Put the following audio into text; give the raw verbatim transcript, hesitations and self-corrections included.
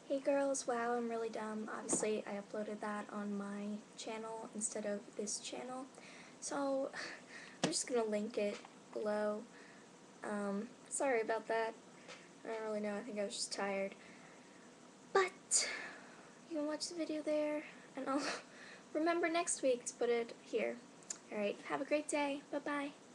Hey girls, wow, I'm really dumb. Obviously, I uploaded that on my channel instead of this channel. So, I'm just gonna link it below. Um, sorry about that. I don't really know, I think I was just tired. But, you can watch the video there, and I'll remember next week to put it here. Alright, have a great day. Bye-bye.